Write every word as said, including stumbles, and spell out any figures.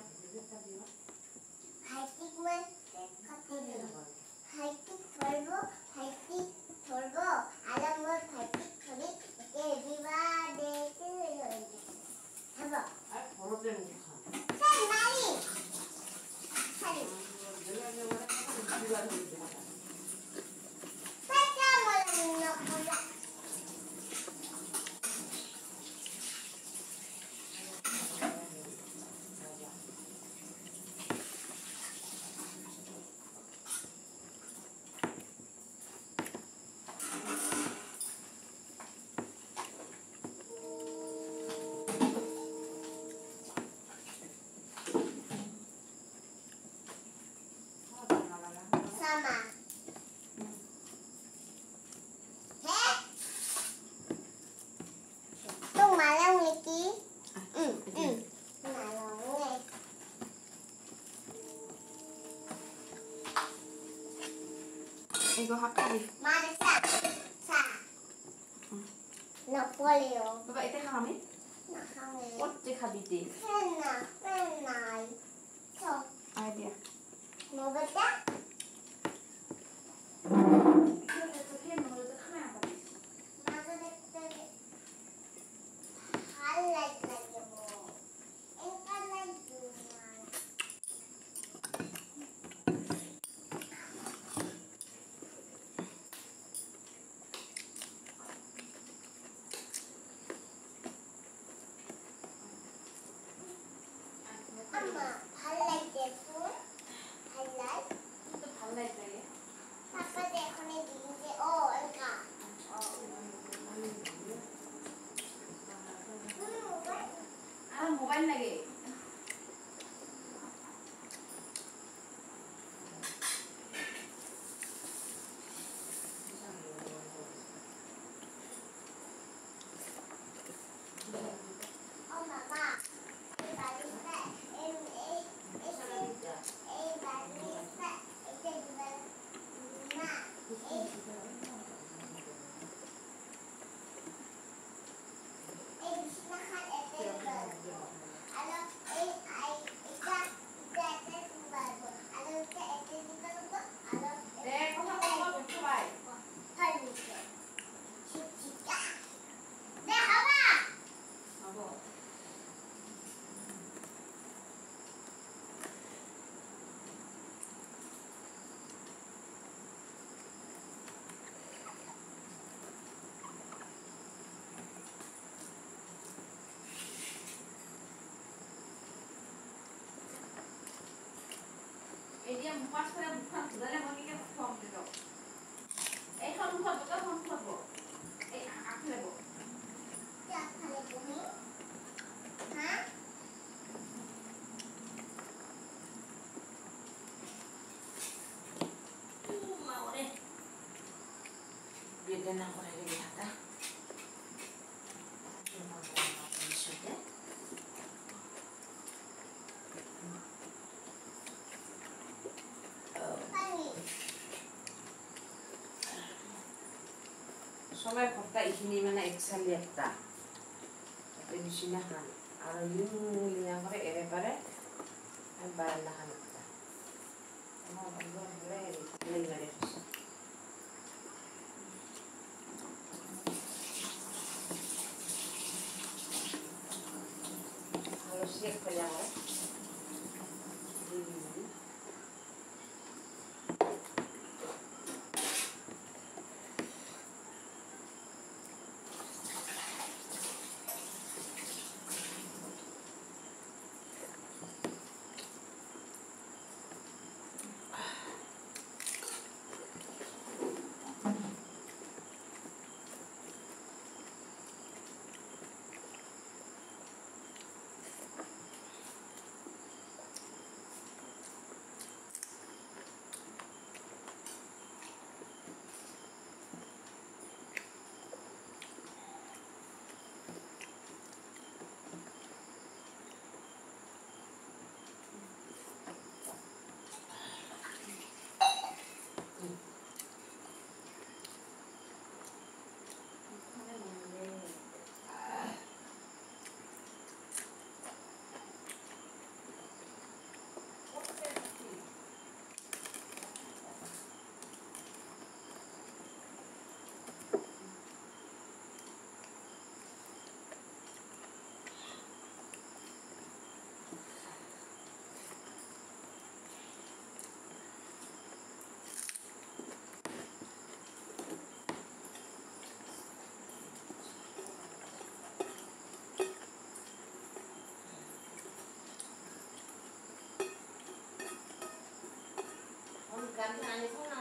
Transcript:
ভাইটিক মই কথা দিম ভাইটিক ধৰিব ভাইটিক ধৰিব আৰু মই ভাইটিক ধৰি হেপী বাৰ্থডে টু ইউ হ'ব আৰু ঘৰতে মুখা চাই মাৰি চাই Ego hakari. Mana sa? Sa. Napoleon. Baba ite kami? Na kami. Otte kabiti. Henna, henna. So. Idea. Mau baca? Amma, highlight देखो, highlight. तो highlight लगे. पापा देखो ने दीजिए ओ इनका. आ मोबाइल लगे. Dia muas pada bukan sebenarnya mau mikir form gitu. Eh kamu buat betul kamu buat bu. Eh aku lebo. Ya aku lebo ni. Hah? Uh mau deh. Biar dia nak orang lagi hata. Cuma mau apa sudah. সবাই কথা এইখিনি মানে একচালি একটা তাতে বিছনা খান আৰু লিঙা করে এরে পারে আমি বারান্দা খান একটা আমার বন্ধ হলে লেগে গেছে ভালো শেক হয়ে যাবে 남편 안에 성함